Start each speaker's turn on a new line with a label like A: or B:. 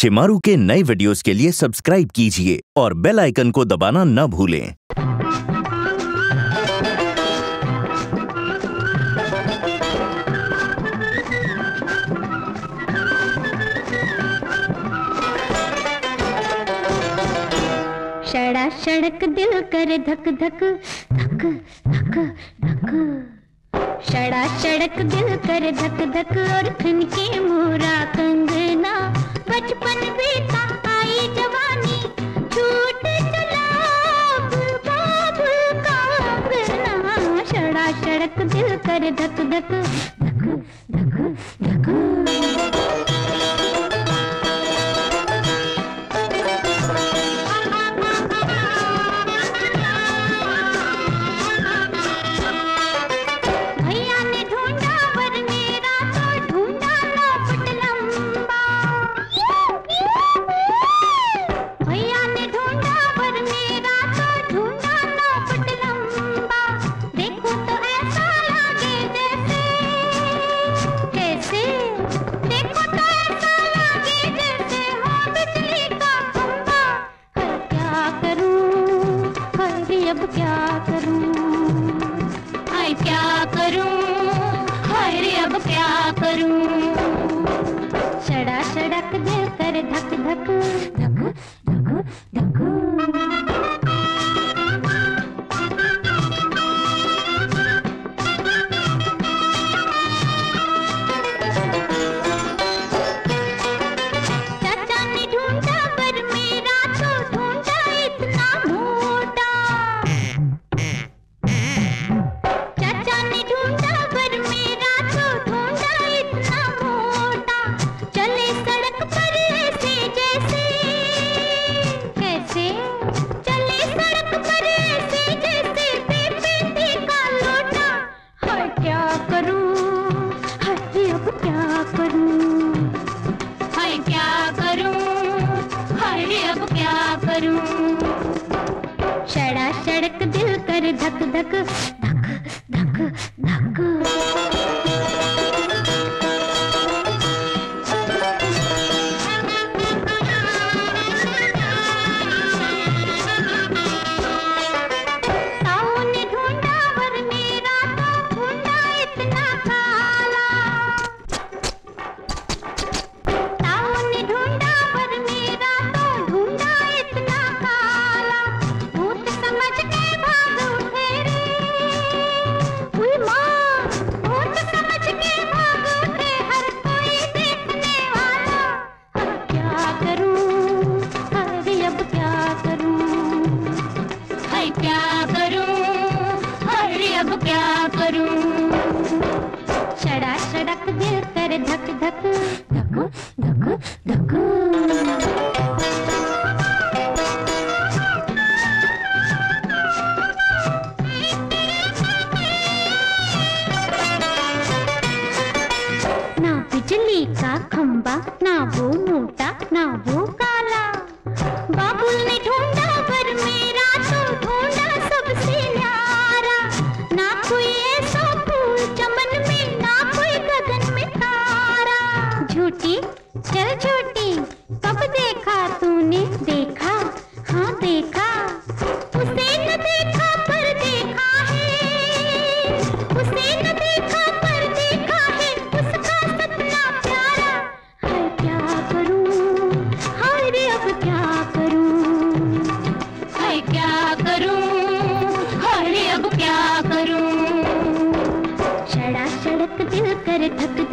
A: शिमारू के नए वीडियोस के लिए सब्सक्राइब कीजिए और बेल आइकन को दबाना न भूलें।
B: सड़ा सड़क दिल कर धक धक धक धक धक। सड़ा सड़क दिल कर धक धक और खनके मोरा कंगना। बचपन बीता आई जवानी छूट चला बाबुल का अंगना। सड़ा सड़क दिल कर धक धक धक धक धक। अब क्या करूं, हाय क्या करूं, हाय रे अब क्या करूं। सड़ा सड़क दिल कर धक धक धक धक धक। सड़ा सड़क दिल कर धक धक धक धक धक। क्या करूं, सड़ा सड़क दिल कर धक धक धक धक धक। ना बिजली का खंबा, ना वो मोटा ना वो काला। बाबुल ने ढूंढा पर मेरा तो ढूंढा सबसे न्यारा। ना कोई ऐसा फूल चमन में, ना कोई गगन में तारा। झूठी चल झूठी कब देखा तूने, देखा हाँ देखा। उसे न देखा पर देखा है, उसे न देखा पर देखा है। उसका सपना प्यारा, हाय क्या करूं, हाय रे अब क्या करूं। हाय क्या करूं, हाय रे अब क्या करूं। सड़ा सड़क दिल कर धक